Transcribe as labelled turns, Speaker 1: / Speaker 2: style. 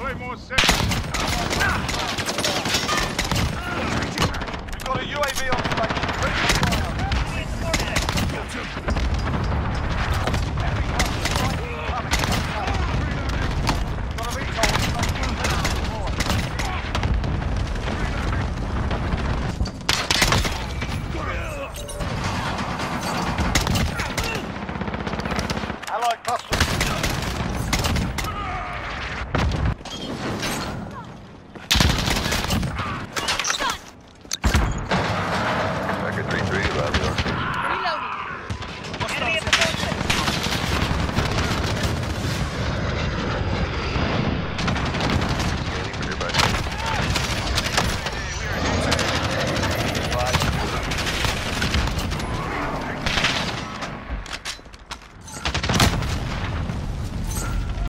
Speaker 1: Claymore set. We've got a UAV on station. Ready for Allied cluster.